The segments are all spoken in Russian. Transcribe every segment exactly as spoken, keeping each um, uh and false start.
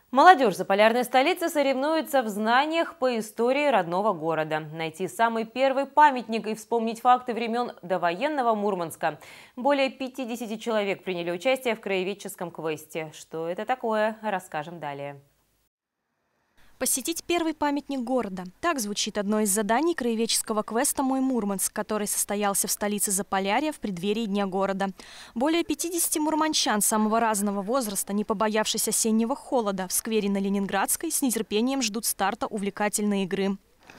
Молодежь заполярной столицы соревнуется в знаниях по истории родного города. Найти самый первый памятник и вспомнить факты времен довоенного Мурманска. Более пятидесяти человек приняли участие в краеведческом квесте. Что это такое, расскажем далее. Посетить первый памятник города. Так звучит одно из заданий краеведческого квеста «Мой Мурманск», который состоялся в столице Заполярья в преддверии Дня города. Более пятидесяти мурманчан самого разного возраста, не побоявшись осеннего холода, в сквере на Ленинградской с нетерпением ждут старта увлекательной игры.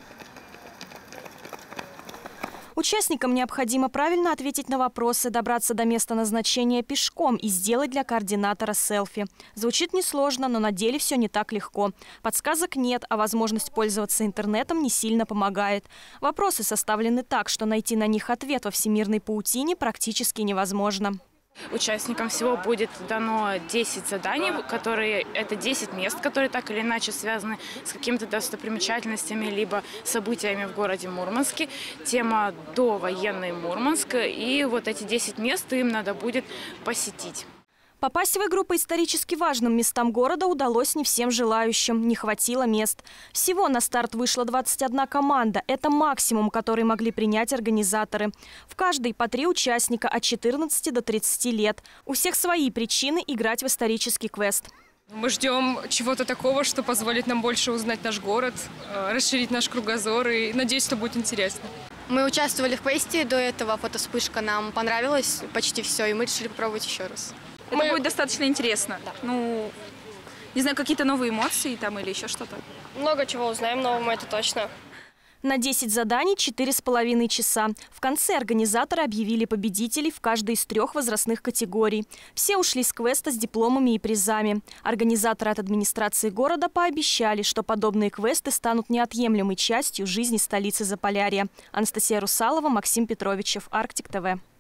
Участникам необходимо правильно ответить на вопросы, добраться до места назначения пешком и сделать для координатора селфи. Звучит несложно, но на деле все не так легко. Подсказок нет, а возможность пользоваться интернетом не сильно помогает. Вопросы составлены так, что найти на них ответ во всемирной паутине практически невозможно. Участникам всего будет дано десять заданий, которые это десять мест, которые так или иначе связаны с какими-то достопримечательностями либо событиями в городе Мурманске. Тема «Довоенный Мурманск», и вот эти десять мест им надо будет посетить. Попасть в игру по исторически важным местам города удалось не всем желающим, не хватило мест. Всего на старт вышла двадцать одна команда. Это максимум, который могли принять организаторы. В каждой по три участника от четырнадцати до тридцати лет. У всех свои причины играть в исторический квест. Мы ждем чего-то такого, что позволит нам больше узнать наш город, расширить наш кругозор, и надеюсь, что будет интересно. Мы участвовали в квесте до этого, фотоспышка нам понравилась почти все, и мы решили попробовать еще раз. Это Мы... будет достаточно интересно. Да. Ну, не знаю, какие-то новые эмоции там или еще что-то. Много чего узнаем нового, это точно. На десять заданий четыре с половиной часа. В конце организаторы объявили победителей в каждой из трех возрастных категорий. Все ушли с квеста с дипломами и призами. Организаторы от администрации города пообещали, что подобные квесты станут неотъемлемой частью жизни столицы Заполярья. Анастасия Русалова, Максим Петровичев, Арктик ТВ.